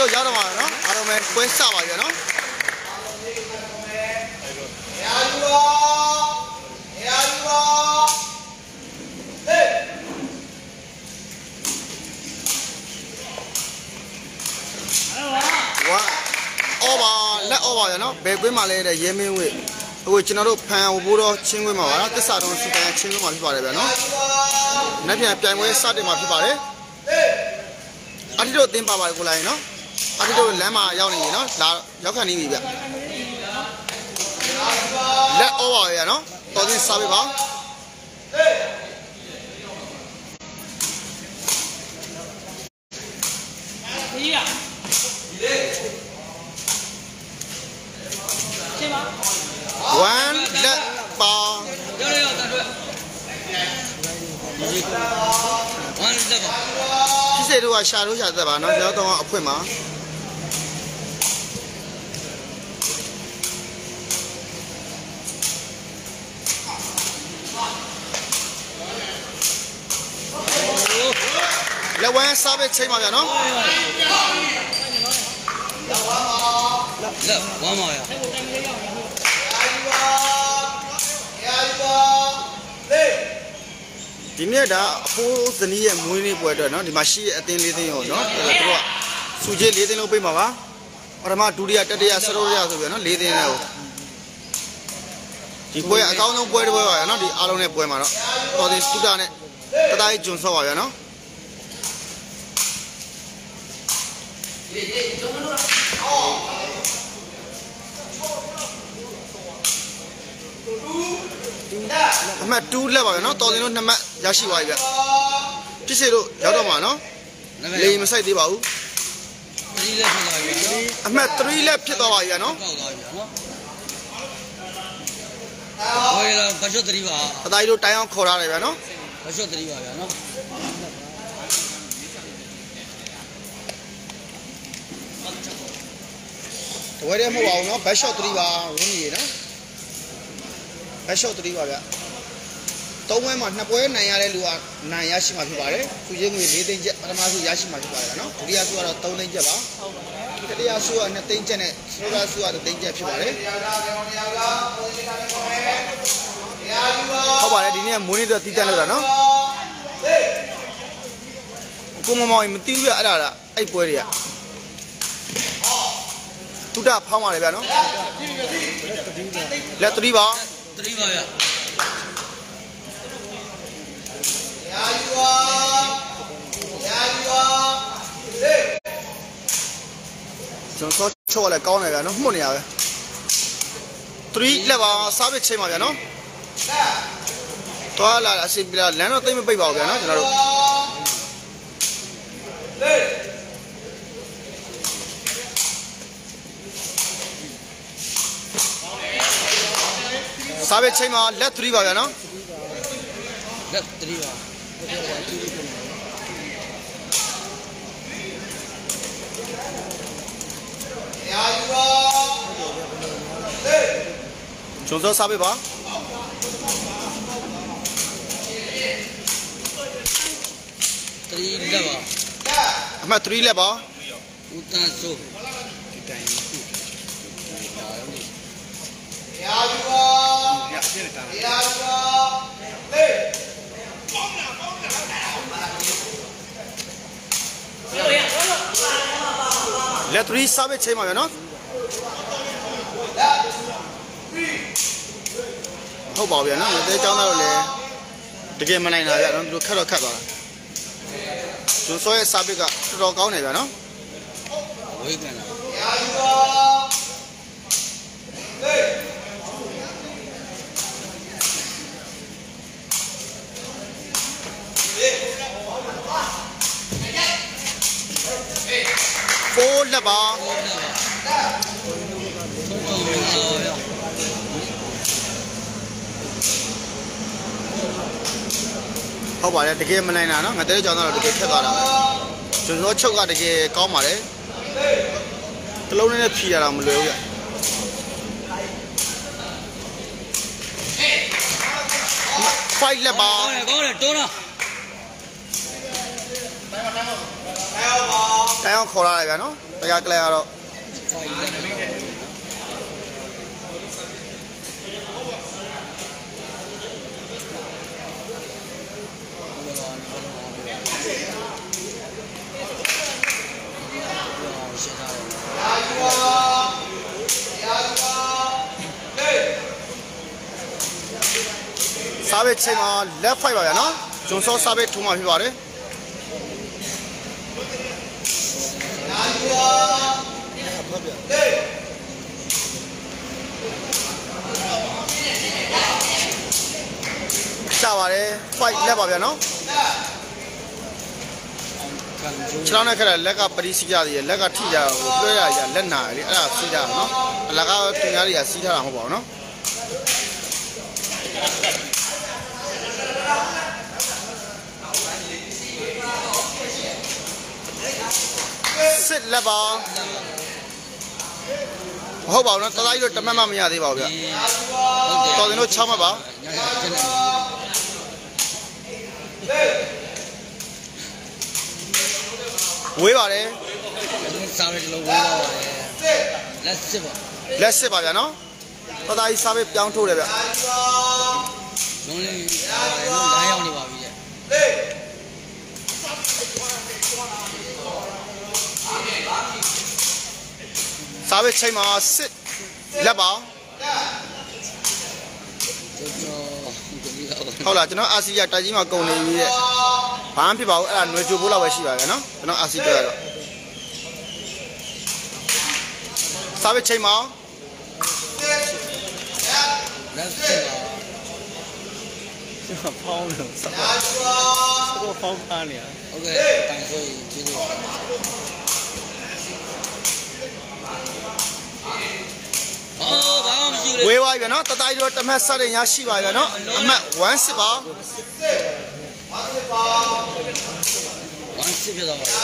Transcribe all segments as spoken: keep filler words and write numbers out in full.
လို့ရတော့မှာနော်အားလုံးပဲပွဲစပါပြီနော်ရာယူပါရာယူပါဟေးဝါအော်ပါလက်အော်ပါရနော်ဘယ်ကွင်းမှာလဲတဲ့ရဲမင်းဝေးအခုကျွန်တော်တို့ဖန်ဘိုးတော်ချင်းကွင်းမှာပါနော်တစ္ဆာတော်စီကံချင်းကွင်းမှာဖြစ်ပါတယ်ဗျာနော်နောက်ပြန်ပြိုင်ပွဲစတင်မှာဖြစ်ပါတယ်အတိတို့အတင်းပါပါတယ်ကိုလိုက်နော်အတိတို့လမ်းမှာရောက်နေပြီနော်လာရောက်ခံနေပြီဗျလက်အော်ပါရနော်တော်ချင်းစားပေးပါဒီရone let ball one let ball ဒီစေတို့ကရှာလို့ရှာသက်ပါနော်ကျွန်တော်တော့အဖွင့်မှာလက်ဝမ်းစားပဲချိန်ပါဗျာနော်လက်ဝမ်းပါရဒီနေ့ဒါအဖိုးဇနီးရဲ့မွေးနေ့ပွဲအတွက်နော်ဒီမှာရှိတဲ့အတင်းလေးသိန်းရောနော်သူတို့ကစူကြီးလေးသိန်းလုံးပေးမှာပါပထမဒုတိယတတိယစတုတ္တယဆိုပြီးနော်လေးသိန်းနဲ့ဒီပွဲအကောင်းဆုံးပွဲတစ်ပွဲပါရနော်ဒီအားလုံးနဲ့ပွဲမှာတော့တော်တင်စူတာနဲ့တတိုင်းဂျွန်ဆော့ပါရနော်အမှတ်twoလက်ပါပဲနော်တော်တင်တို့နှစ်မှတ်ရရှိသွားပြီဗျဖြစ်စေလို့ရောက်တော့မှာနော်လေမဆိုင်သေးပါဘူးthreeလက်ဖြစ်သွားပြီနော်အမှတ်threeလက်ဖြစ်သွားပါပြီဗျနော်ပေါက်သွားပြီနော်ဟိုရဘာရှော့threeပါအတိုင်းတို့တိုင်းအောင်ခေါ်ထားတယ်ဗျနော်ဘာရှော့threeပါဗျနော်ဝယ်ရမဟုတ်ပါဘူးနော်ဘတ်ရှော့threeပါဝင်းကြီးနော်ဘတ်ရှော့threeပါဗျသုံးပွဲမှာနှစ်ပွဲနိုင်ရတဲ့လူကနိုင်ရရှိမှာဖြစ်ပါတယ်သူချင်းငွေ၄သိန်းကျပ်ပထမဆုရရှိမှာဖြစ်ပါတယ်နော်ဒုတိယဆုကတော့သုံးသိန်းကျပ်ပါတတိယဆုကနှစ်သိန်းကျပ်နဲ့စတုတ္ထဆုကတစ်သိန်းကျပ်ဖြစ်ပါတယ်ဟုတ်ပါတယ်ဒီနေ့မွေးနေ့တော့တီးတန့်လို့တာနော်ကိုမမောင်မတီးဘူးရအဲ့ဒါလားအဲ့ပွဲတွေကတူတာဖောင်းပါလေဗျာနော်လက်threeပါthreeပါဗျာရာယူပါရာယူပါဟေးကျွန်တော်ချောလည်းကောင်းတယ်ဗျာနော်မှုတ်နေရပဲthreeလက်ပါစားပစ်ချိန်ပါဗျာနော်သွားလာအစီပြလာလမ်းတော့သိမ့်မပိတ်ပါဘူးဗျာနော်ကျွန်တော်တို့ဟေးစားပဲချိန်မှာလက်threeပါဗျာနော်လက်threeပါရာယူပါဟေးကျုံစောစားပဲပါthreeလက်ပါအမှတ်threeလက်ပါဦးတန်းစိုးဒီတိုင်းရာယူပါရာယူပါဟေးလက်threeစားပဲချိန်ပါဗျာနော်ဟုတ်ပါဗျာနော်တဲချောင်းတော့လေတကယ်မနိုင်တာဗျာနော်သူတို့ခက်တော့ခက်သွားတာကျိုးစောရဲ့စားပဲကတော်တော်ကောင်းတယ်ဗျာနော်ဝေးကန်လာရာယူပါဟေးfourလက်ပါဟုတ်ပါတယ်တကယ်မနိုင်တာနော်ငါတဲကြောင်တော့တကယ်ခက်သွားတာပဲကျွန်တော်ချုပ်ကတကယ်ကောင်းပါတယ်တလုံးနဲ့ဖြီရတာမလွယ်ဘူးဗျfiveလက်ပါကောင်းတယ်ကောင်းတယ်တွန်းတော့တိုင်အောင်အောင်ခေါ်လာလိုက်ဗျာနော်တရားကလေးကတော့စားပဲချိန်မှာ left five ပါဗျာနော်ဂျွန်ဆော့စားပဲထုံးမှဖြစ်ပါတယ်ရှာပါတယ် five လက်ပါဗျာနော်ခြေထောက်နဲ့ခက်တဲ့လက်ကပရိစီကြသေးတယ်လက်ကထိကြဟိုတွဲရရလက်နာလေအဲ့ဒါစီးကြတာနော်အလကားတင်များတွေကစီးထားတာမဟုတ်ပါဘူးနော်စစ်လက်ပါမဟုတ်ပါဘူးနော်တသားကြီးတော့တမတ်မှမရသေးပါဘူးဗျတော်တင်တို့ချမှတ်ပါဝေးပါတယ်စားပဲလုံးဝေးတော့လက်စစ်ပါလက်စစ်ပါဗျာနော်တသားကြီးစားပဲပြောင်းထိုးတယ်ဗျလုံးလေးလုံးလမ်းရောက်နေပါပြီတဲ့စားပဲချိန်မှာစစ်လက်ပါဟုတ်လားကျွန်တော်အာစီရတိုက်ကြီးမှာကုန်နေပြီတဲ့ဘာမှဖြစ်ပါဘူးအဲ့ဒါຫນွေချိုဖို့လောက်ပဲရှိပါဗျာနော်ကျွန်တော်အာစီတွေ့ရတော့စားပဲချိန်မှာလက်စစ်ပါဖောင်းလို့စားပါစကောဖောင်းပါနေရโอเคတိုင်ဆိုရင်ကျေးဇူးပါအော်ဘာမှမရှိဘူးဝေးပါဗျာနော်တသားကြီးတော့တမတ်စတဲ့ညာရှိပါဗျာနော်အမှတ်one sixပါ one sixပြတော့ပါ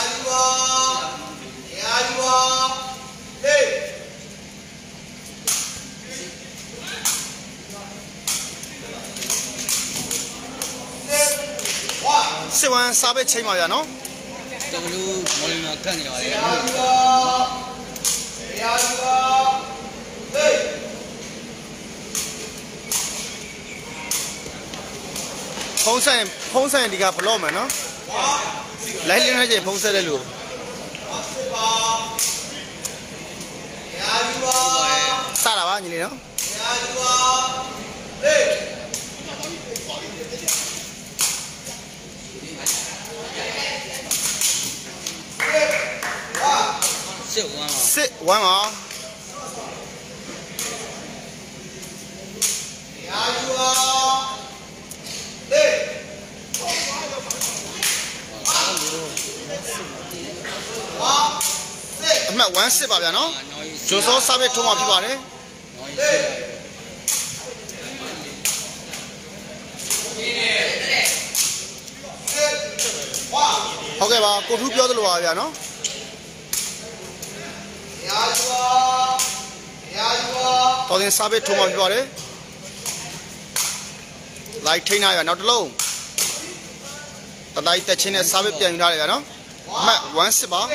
ရာယူပါဟေးစစ်ဝမ်းစားပဲချိန်ပါဗျာနော်တကလူမော်လီမှာကတ်နေပါလေရာယူပါရာယူပါဟေးဖုံးဆိုင်ဖုံးဆိုင်ဒီကဘလော့မယ်နော်လိုက်လင်းနေချိန်ဖုံးဆက်တဲ့လူစတာပါညီလေးနော်စစ်ဝမ်းပါစစ်ဝမ်းပါရာယူပါဟေးအမှတ်one sixပါဗျာနော်ဂျိုစောစားပဲထုံးမှာဖြစ်ပါတယ်ဟုတ်ကဲ့ပါကိုထူးပြောသလိုပါဗျာနော်ရာယူပါရာယူပါတော်ရင်စားပဲထုံးမှာဖြစ်ပါတယ်လိုက်ထိန်းထားရနောက်တစ်လုံးတတိုင်းတက်ချင်းနဲ့စားပဲပြန်ယူထားတယ်ဗျာနော်အမှတ်one sixပါ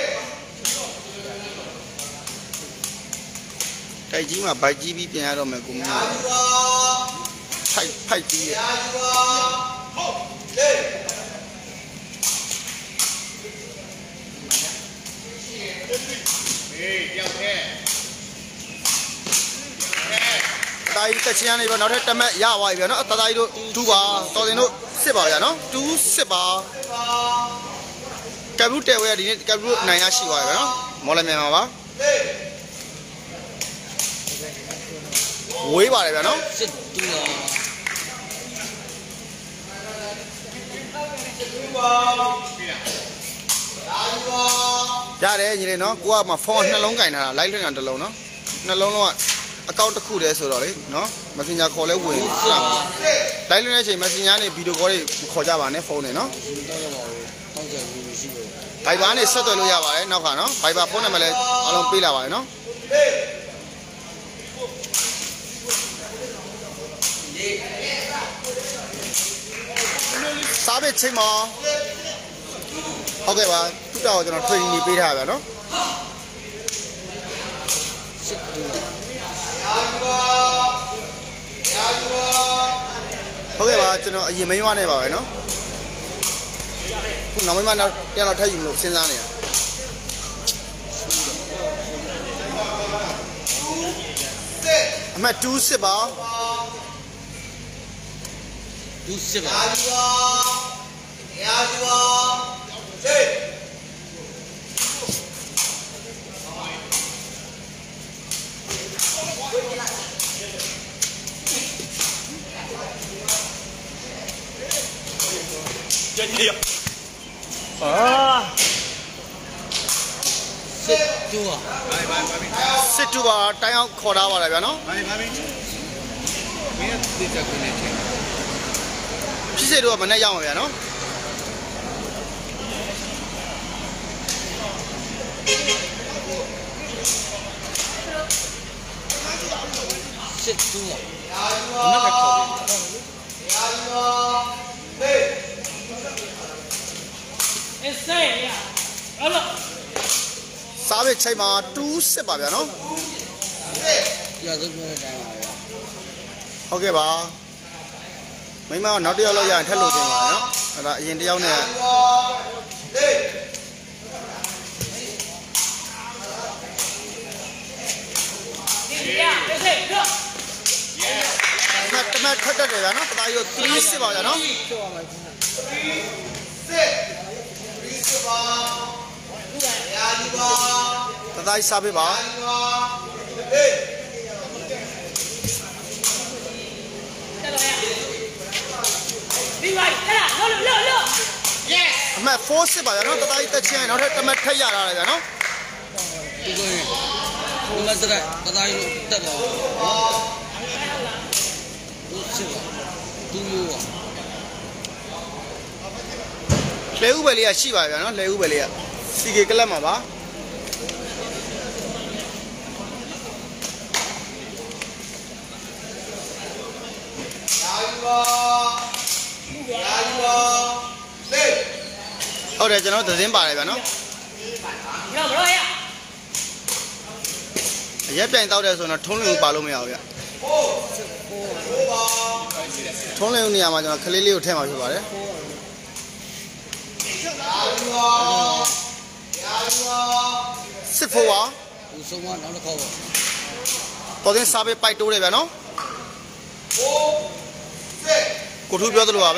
တိုက်ကြီးမှာဘိုက်ကြီးပြီးပြန်ရတော့မယ်ကိုမျိုးဖိုက်ဖိုက်ကြီးရဟုတ်လေဟေးကြောက်ခဲ့တိုင်းတက်ချင်းနေပြီနောက်ထပ်တမက်ရသွားပြီဗျာနော်တတိုင်းတို့twoပါတော်တင်တို့စစ်ပါဗျာနော်twoစစ်ပါကပ်ဘူးတဲဝဲဒီနေ့ကပ်ဘူးနိုင်ရရှိသွားပြီဗျာနော်မော်လမြိုင်မှာပါဝေးပါတယ်ဗျာနော်စစ်တူပါရတယ်ညီလေးနော်ကိုကမှဖုန်းနှလုံးကင်ထားတာလိုက်လွှင့်တာတစ်လုံးနော်နှလုံးလုံးကအကောင့်တစ်ခုတည်းဆိုတော့လေနော် Messenger ခေါ်လဲဝင်စတာလိုက်လွှင့်တဲ့အချိန် Messenger နဲ့ဗီဒီယိုခေါ်တွေခေါ်ကြပါနဲ့ဖုန်းနဲ့နော်ဟုတ်ကဲ့ဘူးရှိတယ် Viber နဲ့ဆက်သွယ်လို့ရပါတယ်နောက်ကနော် Viber ဖုန်းနံပါတ်လည်းအလုံးပေးလာပါတယ်နော်စားပဲချိန်မှာဟုတ်ကဲ့ပါတူတောက်ကျွန်တော် training ပေးထားပါဗျာနော်စစ်တူပါဟုတ်ကဲ့ပါကျွန်တော်အရင်မိန်းမနဲ့ပါပဲနော်ခုနောက်မိန်းမနောက်ပြန်တော့ထပ်ယူမလို့စဉ်းစားနေတာအမှတ်2စစ်ပါဒူးစစ်ပါအာစစ်တူပါစစ်တူပါတိုင်းအောင်ခေါ်ထားပါလားဗျာနော်ဖြစ်စေတော့မနဲ့ရောက်မှာဗျာနော်စစ်တူပါအမကခေါ်ပြီအစေးရအဲ့လိုစားပဲချိန်မှာ2စစ်ပါဗျာနော်ရသပြောတဲ့အတိုင်းပါဗျာဟုတ်ကဲ့ပါမိမကနောက်တစ်ယောက်လောက်ရရင်ထက်လို့တင်ပါနော်အဲ့ဒါအရင်တစ်ယောက်နဲ့တမတ်ထက်တက်တယ်ဗျာနော်ပတာရီကို3စစ်ပါဗျာနော်ပတာရီစားပေးပါအမှတ်4စစ်ပါဗျာနော်တသားကြီးတက်ချင်းရင်နောက်ထပ်တမတ်ထက်ရတာလေဗျာနော်ဒီကိုဒီမစရက်တသားကြီးတက်တော့ဘူးစစ်ပါတူမျိုးပါလေဥပဲလေးကရှိပါဗျာနော်လေဥပဲလေးကစီကေကလပ်မှာပါဟုတ်တယ်ကျွန်တော်သတင်းပါတယ်ဗျာနော်အရက်ပြိုင်တောက်တယ်ဆိုတော့ထုံးလင်းကိုပါလို့မရဘူးဗျထုံးလင်းနေရာမှာကျွန်တော်ခလေးလေးကိုထည့်မှာဖြစ်ပါတယ်စစ်ဖို့ပါဦးဆုံးမနောက်တစ်ခေါက်ပါတော်တင်စားပေးပိုက်တိုးတယ်ဗျာနော်ကိုထူးပြောသလိုပါပဲ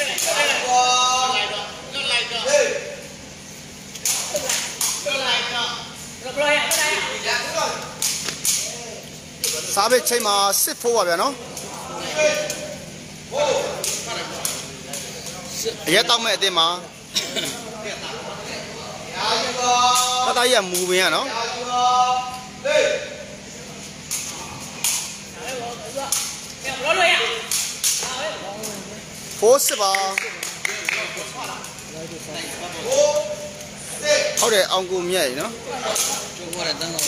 စားပေးချိန်မှာစစ်ဖို့ပါဗျာနော်အရက်တောက်မဲ့အတင်းမှာတသားကြီးကမူပင်ရနော်ဖိုးစစ်ပါဟုတ်တယ်အောင်ကိုမြတ်ရနော်ကျိုးရတဲ့တန်းတော်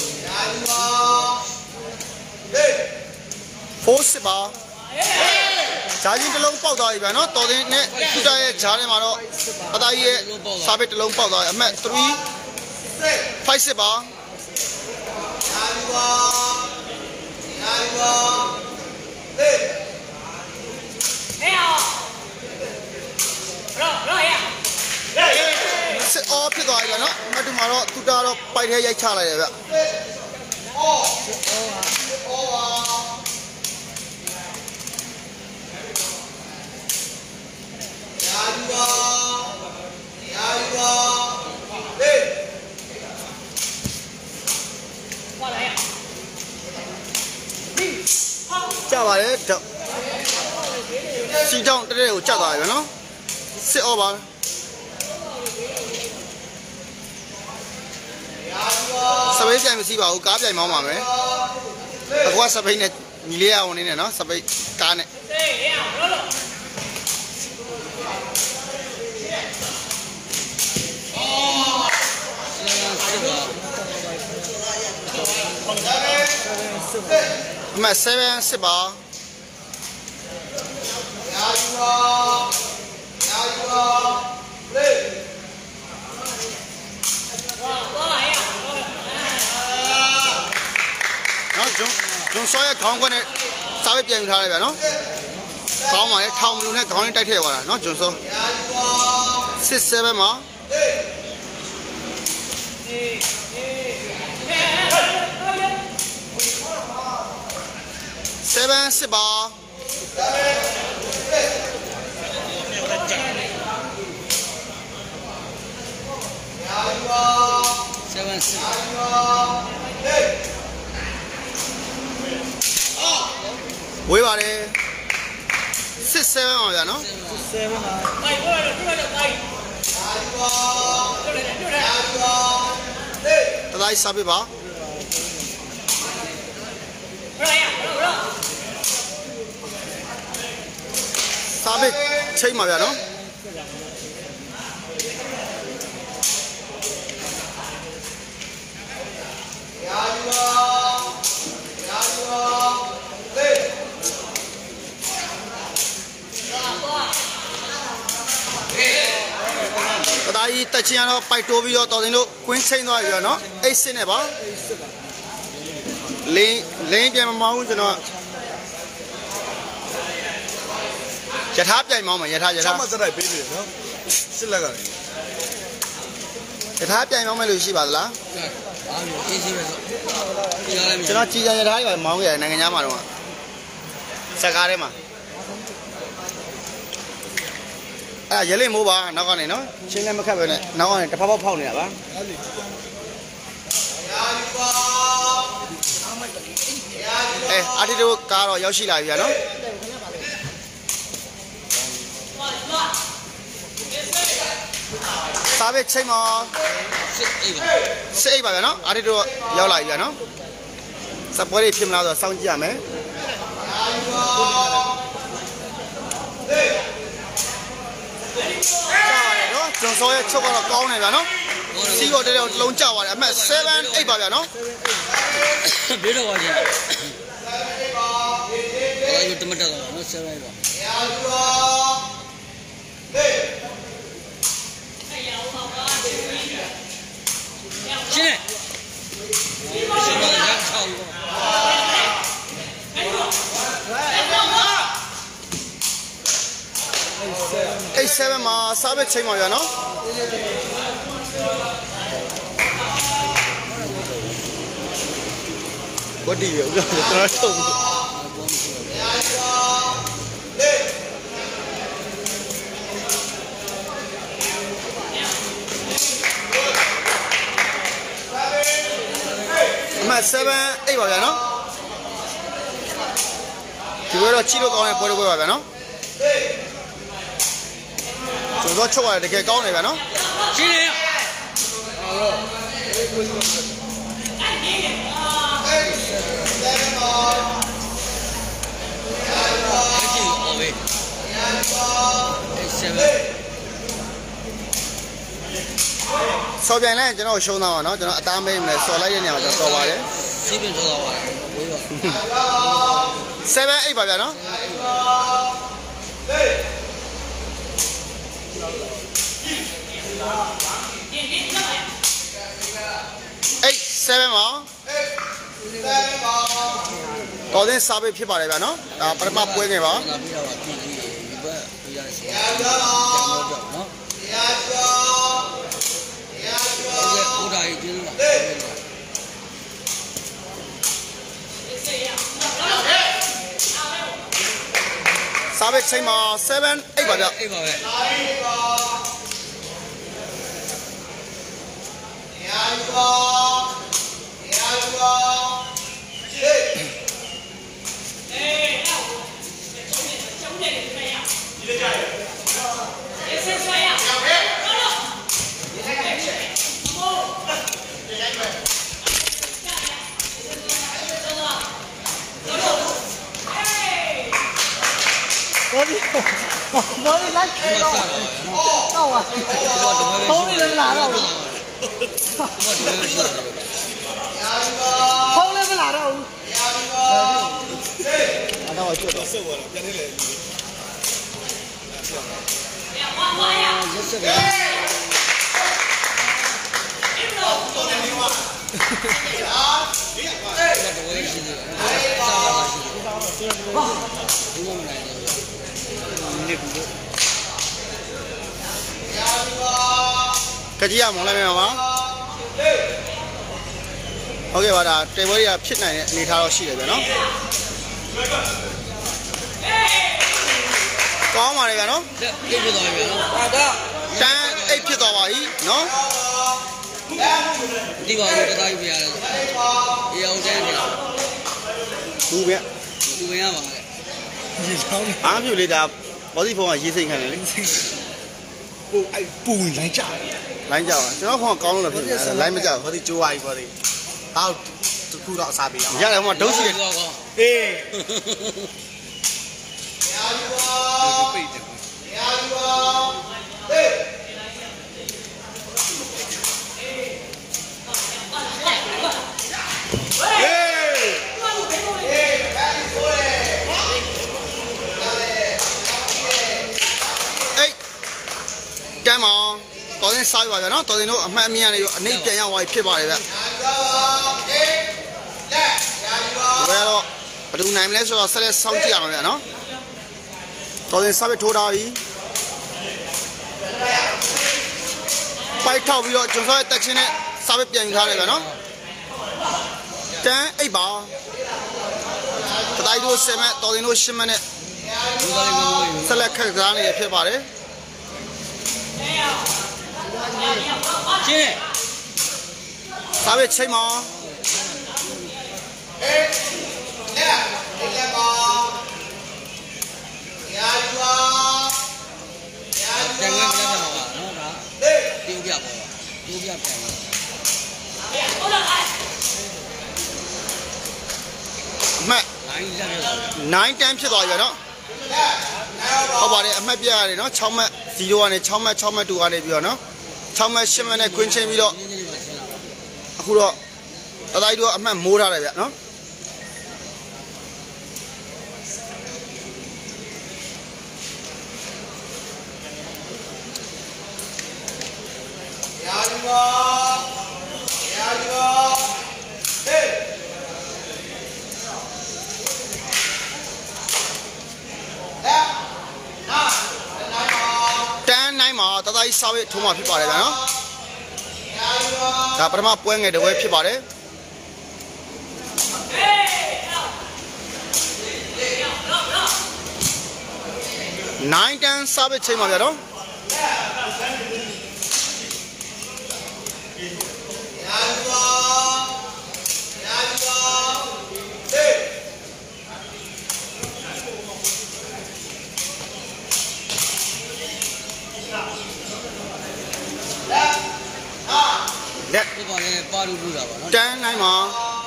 ဖိုးစစ်ပါဂျာကြီးတစ်လုံးပေါက်သွားပြီဗျာနော်တော်တင်နဲ့သူတာရဲ့ဂျားထဲမှာတော့အသားကြီးရဲ့စားပစ်တစ်လုံးပေါက်သွားပြီအမှတ်3 5စစ်ပါစစ်အော်ဖြစ်သွားပြီဗျာနော်အမှတ်2မှာတော့သူတာတော့ပိုက်ထဲရိုက်ချလိုက်တယ်ဗျအော်အော်ပါကြပါလေစီတောင်းတတဲ့ကိုကြက်သွားပြီနော်စစ်အောပါစပိတ်ပြိုင်မရှိပါဘူးကားပြိုင်မောင်းပါမယ်အခုကစပိတ်နဲ့ညီလေးရအောင်နေနဲ့နော်စပိတ်ကားနဲ့အမှတ်7စစ်ပါရာယူပါရာယူပါလေဝါဝါရစောရဲ့ခေါင်းခွက်နဲ့စားပဲပြန်ယူထားလိုက်ဗျာနော်ခေါင်းပါလေထောင်မလို့နဲ့ခေါင်းလေးတိုက်ထည့်သွားတာနော်ကျွန်စောsix sevenမှာseven sixပါ seven six ဝေးပါတယ်six sevenပါဗျာနော် sevenပါပိုက်ပေါ်တော့ပြလိုက်တော့ပိုက်တလိုက်စားပြပါစားပြချိန်ပါဗျာနော်တဒါကြီးတက်ချင်တော့ပိုက်တိုးပြီးတော့တော်တင်တို့ကွင်းချိန်သွားပြီရောနော်အိတ်စစ်နဲ့ပါလင်းလင်းပြန်မမောင်းဘူးကျွန်တော်ယထာပြိုင်မောင်းမှာယထာယထာချမစရိုက်ပေးပြီနော်စစ်လက်ကလည်းယထာပြိုင်မောင်းမယ်လို့ရှိပါသလားဘာလို့အေးစီပဲဆိုကျွန်တော်ကြည်ကြယထာကြီးပါမောင်းခဲ့တယ်နိုင်ငံသားမှာတော့စက်ကားထဲမှာအဲ့ရဲလေးမိုးပါနောက်ကနေနော်ချင်းလည်းမခတ်ပဲနဲ့နောက်ကနေတစ်ဖက်ဖောက်ဖောက်နေတာပါအဲအာတီတို့ကားတော့ရောက်ရှိလာပြီဗျာနော်စားပဲချိန်မှာစစ်အိတ်ပါစိတ်ပါဗျာနော်အာတီတို့ရောက်လာပြီဗျာနော်စပွဲလေးဖြစ်မလားဆိုတော့စောင့်ကြည့်ရမယ်နော်ကျွန်စောရဲ့ချုပ်ကတော့ကောင်းနေဗျာနော်စီးတော့တဲတဲလုံးကျသွားတယ်အမှတ်seven eightပါဗျာနော်ဘေးတော့ပါချင်းအဲ့ဒီတမတက်တော့နော်seven eightပါရှင်းနေရှင်းတော့ရချောင်း eight sevenမှာစားပဲချိန်ပါဗျာနော်ဝတ်တီရဦးကျွန်တော်ထုတ်ဘူးအမှတ်seven eightပါဗျာနော်ဒီဘက်တော့ချီလို့ကောင်းတဲ့ပွဲတွေပွဲပါဗျာနော်ကျွန်တော်ချုပ်ရတယ်တကယ်ကောင်းနေဗျာနော်ရှင်းနေရဆော်ပြန်လဲကျွန်တော်ရှုံးသားပါနော်ကျွန်တော်အသားမေးမလဲဆော်လိုက်တဲ့နေရာမှာကျွန်တော်ဆော်ပါတယ်စီးပင်ဆော်သွားပါတယ်ဝေးပါ seven eightပါဗျာနော်eight sevenပါတော်တဲ့စားပေးဖြစ်ပါတယ်ဗျာနော်ဒါပထမပွဲငယ်ပါလာပြီးတော့ပြည်ကြီးဒီဘက်ပြရစီနော်တရားကျော်တရားကျော်ဒီဘုရားကြီးကျေးဇူးပါစားပေးချိန်မှာseven eightပါဗျာ eightပါပဲတရားကျော်တရားကျော်我的，我的来开了，到啊，头里能拿到了，头里没拿到， 拿到我就到。 这是个。 ဘူးမနိုင်ဘူးနေဘူးကကြီးရမောင်းလိုက်မယ်ပါဟုတ်ကဲ့ပါဒါတေပွဲတွေကဖြစ်နိုင်တဲ့အနေအထားတော့ရှိတယ်ဗျာနော်ကောင်းပါလေဗျာနော်ပြည့်ပြသွားပြီဗျာနော်ဟာဒါတန်းအိတ်ဖြစ်သွားပါပြီနော်ဒီပါဦးတသားကြီးပြရတယ်အေးအောင်တန်းနေတာဘူးဗျသူဝင်ရပါလေရေချောင်းအားပြုလေးဒါဘောစီဖုန်းကရေးစိတ်ခံတယ်လေပူအဲ့ပူဝင်လိုက်ကြတယ်လိုင်းကြပါကျွန်တော်ဖုန်းကကောင်းလို့ဖြစ်တယ်လိုင်းမကြောက်ဘာဒီကျိုးဝါကြီးဘာဒီတောက်တခုတော့အစားပေးရအောင်ရတယ်ဟိုမှာဒုံးရှိတယ်ကောကောအေးပိတ်တယ်အေးတမ်းမောင်တော်ရင်စားရပါဗျာနော်တော်ရင်တို့အမှတ်အမြင်ကနေအနှိမ့်ပြန်ရောက်သွားဖြစ်ပါတယ်ဗျဘယ်တော့ဘယ်သူနိုင်မလဲဆိုတော့ဆက်လက်စောင့်ကြည့်ရအောင်ဗျာနော်တော်ရင်စားပြီးထိုးထားပြီပိုက်ထောက်ပြီးတော့ကျွန်တော်ရဲ့တက်ချင်းနဲ့စားပြီးပြန်ယူထားတယ်ဗျာနော်တန်းအိတ်ပါတတိုင်းတို့ဆယ်မဲ့တော်ရင်တို့ရှင်းမဲ့နဲ့ဒီပါလေးကမိုးရေဆက်လက်ခက်စားနေရဖြစ်ပါတယ်ရှင်းစားပြီးချိန်မောင်တန်ခွဲမလက်တော့ပါနော်ဒါtiêuပြပေါ့tiêuပြပြန်လို့အမှတ်နိုင်လက်ရ nine တန်းဖြစ်သွားပြီနော်ဟုတ်ပါတယ်အမှတ်ပြရတယ်နော်6မှတ်zeroကနေ6မှတ်6မှတ်twoကနေပြီးတော့နော်6မှတ်8မှတ်နဲ့ခွင်းချင်းပြီးတော့အခုတော့တတိုင်းတို့အမှတ်မိုးထားတယ်ဗျနော်တန်းနိုင်မှာတတိုင်းစားပြီးထုံးမှာဖြစ်ပါတယ်ဗျနော်ဒါပထမပွဲငယ်တစ်ပွဲဖြစ်ပါတယ်nine တန်းစားပြီးချိန်ပါဗျနော်လက်ဒီပါလေးပါလို့ပြတာပါနော်တန်းနိုင်မှာ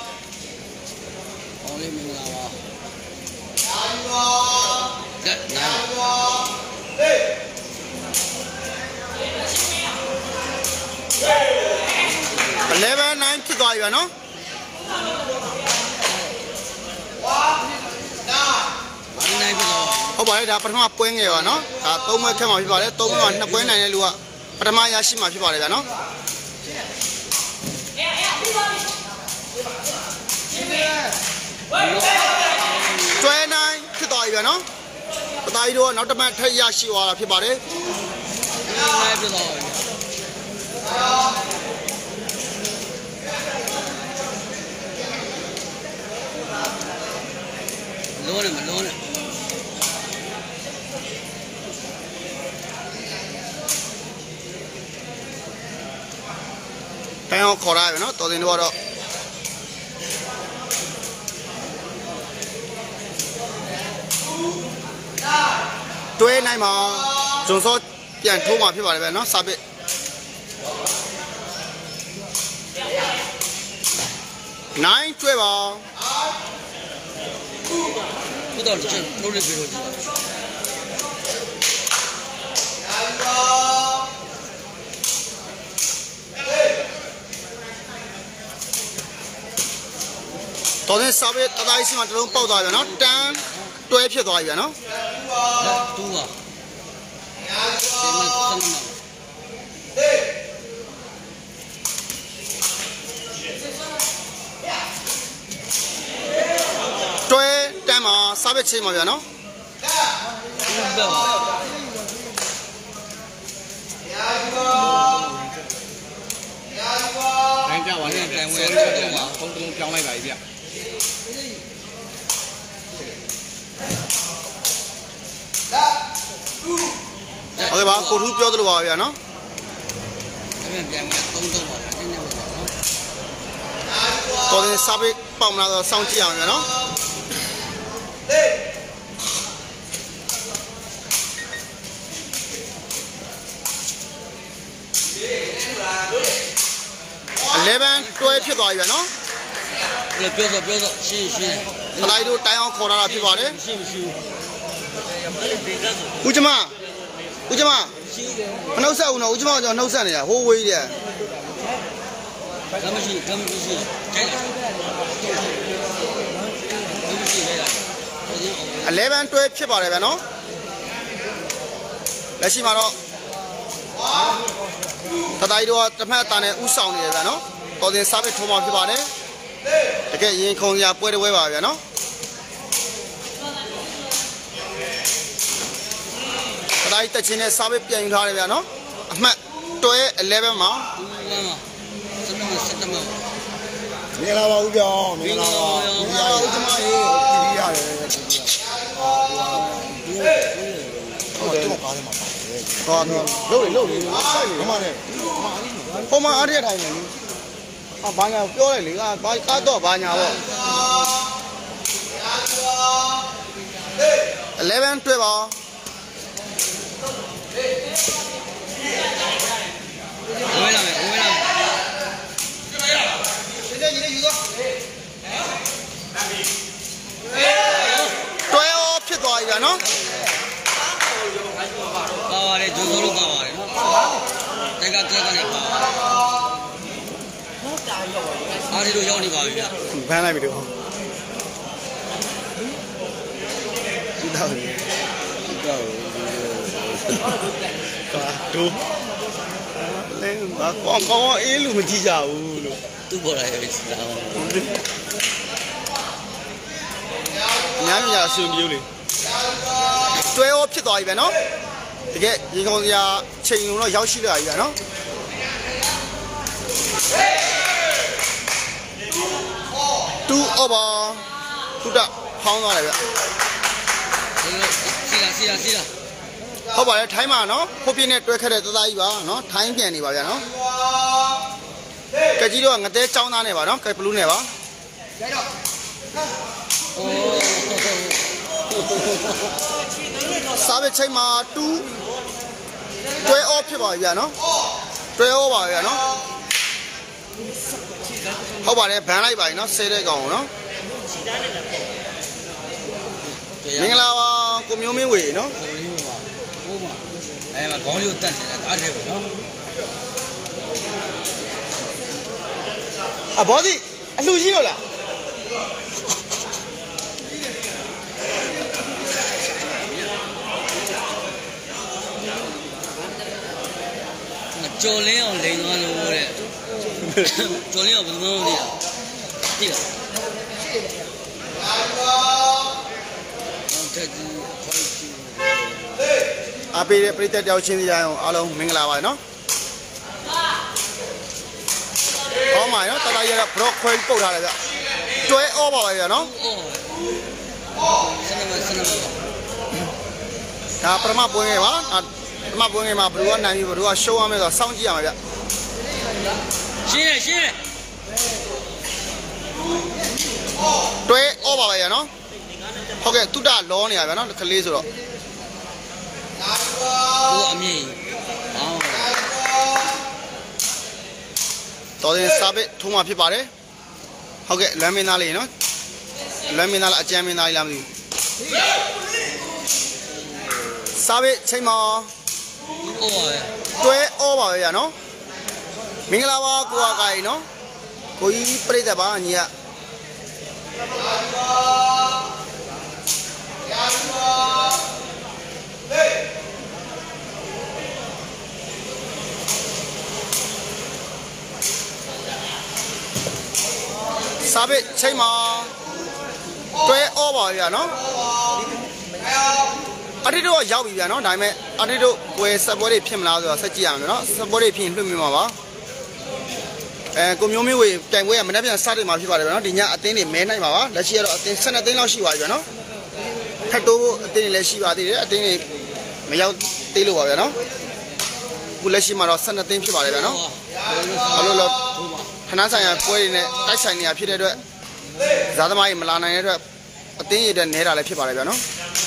အောင်လေးမင်္ဂလာပါလက်နိုင် eleven nineဖြစ်သွားပြီဗျနော်ဒီနိုင်ပြတော့ဟုတ်ပါတယ်ဒါပထမပွဲငယ်ပါနော်ဒါသုံးပွဲခက်မှာဖြစ်ပါတယ်သုံးပွဲမှာနှစ်ပွဲနိုင်တဲ့လူကပထမရရှိမှာဖြစ်ပါတယ်ဗျနော်တွဲနိုင်ဖြစ်သွားပြီဗျနော်ပတာကြီးတို့ကနောက်တစ်ပတ်ထပ်ရရှိသွားတာဖြစ်ပါတယ်နိုင်ပြတော့လုံးနဲ့မလုံးနဲ့တန်းအောင်ခေါ်ရပြီနော်တော်တင်တို့ကတော့တွဲနိုင်မှာဂျွန်စောပြန်ထိုးမှာဖြစ်ပါတယ်ဗျနော်စာပစ်nineတွဲပါဘုတော့ချက်လုံးလေးပြေလို့ကြည့်တော်တင်စာပစ်တတိုင်းစီမှာတလုံးပေါက်သွားပြီနော်တန်းတွဲဖြစ်သွားပြီဗျနော်တူပါဒီမှာသမ်းမှာတွဲတန်းမှာစာစားပဲချိန်ပါဗျာနော်ဟုတ်ပါဘူးတိုင်းကြပါနဲ့တိုင်ဝဲတော့ပုံတုံးပြောင်းလိုက်ပါပြီဗျဟုတ်ကဲ့ပါကိုထူးပြောသလိုပါဗျာနော်အဲ့ပြန်ပြန်သုံးသုံးပါတင်းနေပါနော်တော်ရင်စားပဲပေါက်မလားတော့စောင့်ကြည့်အောင်ဗျာနော်11 twelveဖြစ်သွားပြီဗျာနော်ပြောတော့ပြောတော့ရှင်းရှင်းခလိုက်တို့တိုင်အောင်ခေါ်လာတာဖြစ်ပါတယ်ရှင်းရှင်းဦးကျမဦးကျမမနှုတ်ဆက်ဦးနော်ဦးကျမကကျွန်တော်နှုတ်ဆက်နေတာဟိုးဝေးတယ်ကမရှိကမရှိကျဲတယ် 11 twelveဖြစ်ပါတယ်ဗျာနော်လက်ရှိမှာတော့တတိုင်းတို့ကတစ်ဖက်အတန်နဲ့ဥဆောင်နေတယ်ဗျာနော်တော်တင်စားပဲထုံးမှဖြစ်ပါတယ်တကယ်ရင်ခုံစရာပွဲတစ်ပွဲပါဗျာနော်တတိုင်းတက်ချင်းနဲ့စားပဲပြန်ယူထားတယ်ဗျာနော်အမှတ်twelve elevenမှာစနမစနမမင်္ဂလာပါဦးပြောင်းမင်္ဂလာပါဦးကျမရေပြည်ရတယ်ဟုတ်တယ်ကားထဲမှာပါတယ်ဟောလို့လို့လေဆိုင်လေဘာမှလည်းဟိုမှာအားရထိုင်နေလေအာဘာညာပြောလိုက်လေကဘာကားတော့ဘာညာပေါ့eleven twelveပါဝဲလာမယ်ဝဲလာမယ်ဒီနေ့ယူသွားတွဲရောဖြစ်သွားပြီဗျာနော်ပါပါတယ်ဂျိုးစိုးလို့ပါပါတယ်နော်တက်ကတက်ကနေပါအားဒီလိုရောက်နေပါပြီဗျဘန်းလိုက်ပြီတော့ဒီတော့ဒီတော့ဒူလဲဘာကောင်းကောင်းအေးလို့မကြည့်ကြဘူးလို့သူ့ပေါ်လာရဲ့စီလာအောင်ညာညာအဆင်ပြေလေတွဲရောဖြစ်သွားပြီပဲနော်တကယ်ရေကောင်းစရာချိန်လုံးတော့ရောက်ရှိလာပြီဗျာနော်two over ထူတာဖောင်းသွားတယ်ဗျစီလာစီလာစီလာဟုတ်ပါတယ်ထိုင်းမှာနော်ဖုတ်ပြင်းနဲ့တွဲခက်တဲ့သသားကြီးပါနော်ထိုင်းပြန်နေပါဗျာနော်ကကြီးတော့ငတဲចောင်းသားနဲ့ပါနော်ကဲဘလူးနဲ့ပါโอ้စားပဲချိန်မှာtwoတွဲ off ဖြစ်ပါပြီဗျာနော်တွဲ off ပါဗျာနော်ဟုတ်ပါတယ်ဘန်းလိုက်ပါပြီနော်ဆဲတဲ့ကောင်ကိုနော်မင်္ဂလာပါကိုမျိုးမင်းဝေနော်ဟိုမှာအဲမှာခေါင်းလေးကိုတတ်နေတာအားထဲပေါ့နော်အဘောဒီအလှရှိလို့လားကျော်လင်းအောင်လိန်သွားလို့တဲ့ကျော်လင်းအောင်ဘယ်လိုလုပ်လဲတိလားတက်ကြီးဖိုက်ကြီးအပေးတဲ့ပြည်သက်တယောက်ချင်းစီရအောင်အားလုံးမင်္ဂလာပါနော်ဟောမှာနော်တတရကဘရော့ခွဲပုတ်ထားတယ်ဗျတွဲ off ပါပဲဗျာနော်အော်စနမစနမဒါပထမပွဲငယ်ပါပထမပွဲငယ်မှာဘလူးကနိုင်ပြီးဘလူးကရှုံးရမယ်ဆိုတော့စောင့်ကြည့်ရမှာဗျရှင်းရရှင်းရတွဲ off ပါပဲဗျာနော်ဟုတ်ကဲ့တုတ္တလောနေရဗျာနော်ကလေးဆိုတော့ဟိုအမြင့်အော်တော်ရင်စားပစ်ထုံးမှာဖြစ်ပါတယ်ဟုတ်ကဲ့လမ်းမင်းသားလေးနော်လမ်းမင်းသားလားအကြမ်းမင်းသားလေးလားမသိဘူးစားပစ်ချိန်မှာဟိုပါပဲတွဲ off ပါပဲဗျာနော်မင်္ဂလာပါကိုကကိုင်နော်ကိုကြီးပြိတ္တပါညီကစားပစ်ချိန်မှာတွဲဩပါဗျာနော်အတိတို့ရောက်ပြီဗျာနော်ဒါပေမဲ့အတိတို့ပွဲဆက်ပွဲတွေဖြစ်မလားဆိုတော့ဆက်ကြည့်ရမယ်နော်ဆက်ပွဲတွေဖြစ်ရင်လွှင့်မိမှာပါအဲကိုမျိုးမျိုးဝေတိုင်ပွဲကမနေ့ပြန်စတင်မှာဖြစ်ပါတယ်ဗျာနော်ဒီညအသင်းတွေမဲနိုင်ပါပါလက်ရှိကတော့အသင်း၁၂သိန်းလောက်ရှိပါပြီဗျာနော်ထပ်တိုးအသင်းတွေလည်းရှိပါသေးတယ်အသင်းတွေမရောက်သေးလို့ပါဗျာနော်ခုလက်ရှိမှာတော့၁၂သိန်းဖြစ်ပါတယ်ဗျာနော်ဘာလို့လဲခဏဆိုင်ရာပွဲတွေနဲ့တိုက်ဆိုင်နေရဖြစ်တဲ့အတွက်ဇာသမားကြီးမလာနိုင်တဲ့အတွက်အသင်းရည်တဲ့နဲတာလည်းဖြစ်ပါတယ်ဗျာနော်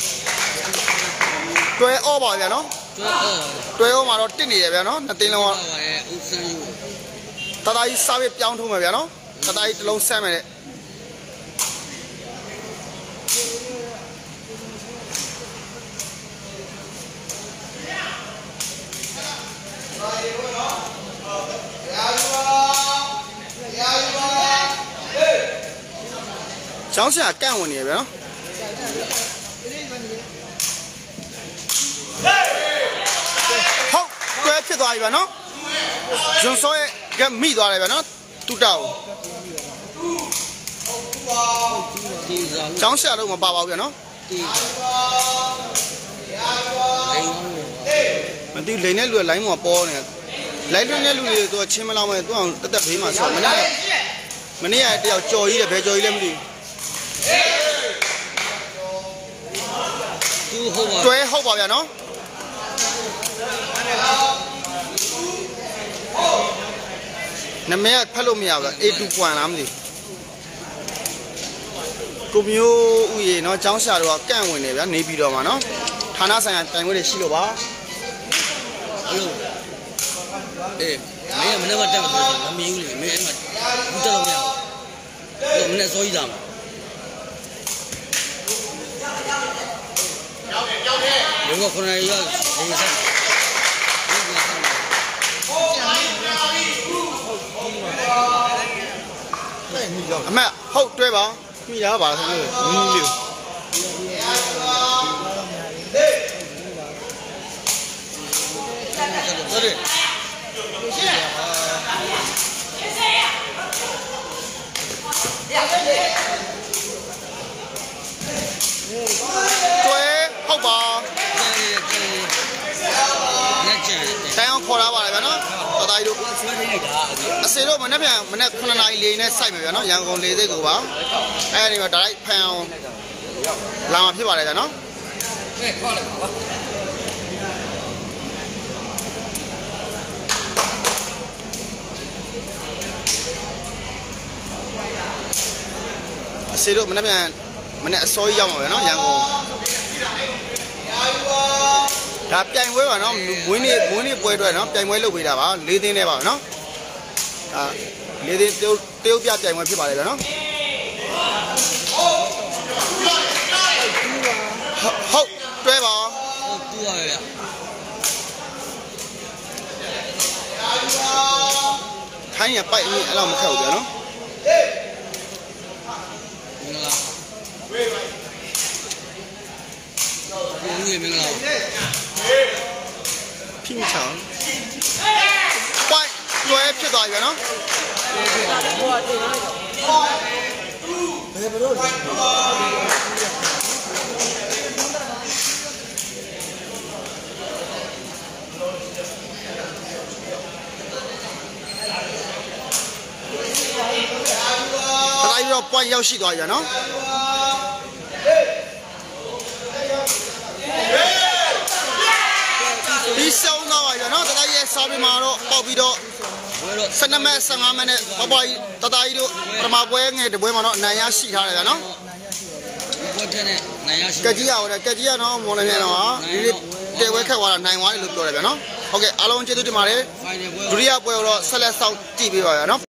တွဲဩပါဗျာနော်တွဲဩမှာတော့တစ်နေရဗျာနော်နှစ်သိန်းလုံးကတသားကြီးစားပြီးပြောင်းထုံးမယ်ဗျာနော်တသားကြီးတစ်လုံးဆမ်းမယ်ကျောင်းဆရာကန့်ဝင်နေရဗျာနော်ဟုတ်တွဲဖြစ်သွားပြီဗျာနော်ဂျွန်စောရဲ့ကမိသွားတယ်ဗျာနော်တူတောက်ကျောင်းဆရာတော့မပါပါဘူးဗျာနော်မသိလိန်တဲ့လူကလိုင်းမှာပေါ်နေလိုင်းတွင်းတဲ့လူတွေသူကချင်းမလောက်မဲ့သူအောင်တက်တက်ဘေးမှာဆောမနေ့မနေ့ကတယောက်ကြော်ကြီးတယ်ဘယ်ကြော်ကြီးလဲမသိဘူးတွဲဟုတ်ပါဗျာနော်နမရဖတ်လို့မရဘူးလား A တူ ပွန်လားမသိဘူးကိုမျိုးဥယေနော်ကျောင်းဆရာတို့ကကန့်ဝင်နေဗျာနေပြီးတော့မှာနော်ဌာနဆိုင်ရာတိုင်ခွင့်တွေရှိလို့ပါအဲ့လိုအေးမင်းကမနေ့ကတက်မှာဆိုမမြင်ဘူးလေမင်းအဲ့မှာဘူးတက်လို့မရဘူးမနေ့စောကြီးတာမှာဘယ်ကခဏရရနေစမ်းအမဟုတ်တွဲပါမိတာပါဆိုလို့မင်းလေးတော်တယ်တွဲဟုတ်ပါတိုင်အောင်ခေါ်လာပါလေဗျာနော်တော်သားကြီးတို့ဆွဲနေလိုက်တာအစေတော့မနေ့ပြန်မနေ့ခုနှစ်နာရီလေးနဲ့စိုက်မယ်ဗျာနော်ရန်ကုန်လေးစိတ်ကိုပါအဲ့ဒီမှာဒါလိုက်ဖန်အောင်လာမှာဖြစ်ပါလေဗျာနော်ဟဲ့ခေါ်လိုက်ပါအစေတော့မနေ့ပြန်မနေ့အစောကြီးရောက်မှာဗျာနော်ရန်ကုန်ဒါပြိုင်ပွဲပါနော်မွေးနေ့မွေးနေ့ပွဲအတွက်နော်ပြိုင်ပွဲလုပ်ပေးတာပါလေးသိန်းနဲ့ပါနော်ဒါလေးသိန်းတရုတ်တရုတ်ပြပြိုင်ပွဲဖြစ်ပါလေဗျာနော်ဟုတ်တွဲပါဟုတ်တူပါဗျာခိုင်းရပိုက်အဲ့လောက်မခက်ဘူးဗျာနော်မင်္ဂလာဘူးရေမင်္ဂလာဖိမချောင်းပိုက်တွဲဖြစ်သွားပြီဗျာနော်ဘယ်ဘလို့လဲတိုင်းတော့ point ရောက်ရှိသွားပြီနော်ဒီဆောင်တော့ပါရနော်တတိုင်းရဲ့စာပေမှာတော့ပေါက်ပြီးတော့ဆယ်နှစ်မိနစ်ဆယ်ငါးမိနစ်ပပကြီးတတိုင်းတို့ပထမပွဲငယ်တပွဲမှာတော့အနိုင်ရရှိထားတယ်ဗျာနော်ပွဲတဲ့နဲ့နိုင်ရရှိကကြီးရတယ်ကကြီးရတော့မော်လမြိုင်တော့ဒီနေ့တဲဝဲခက်သွားတာနိုင်သွားတယ်လို့ပြောတယ်ဗျာနော်ဟုတ်ကဲ့အားလုံးကျေးဇူးတင်ပါတယ်ဒုတိယပွဲတော့ဆက်လက်စောင့်ကြည့်ပေးပါရနော်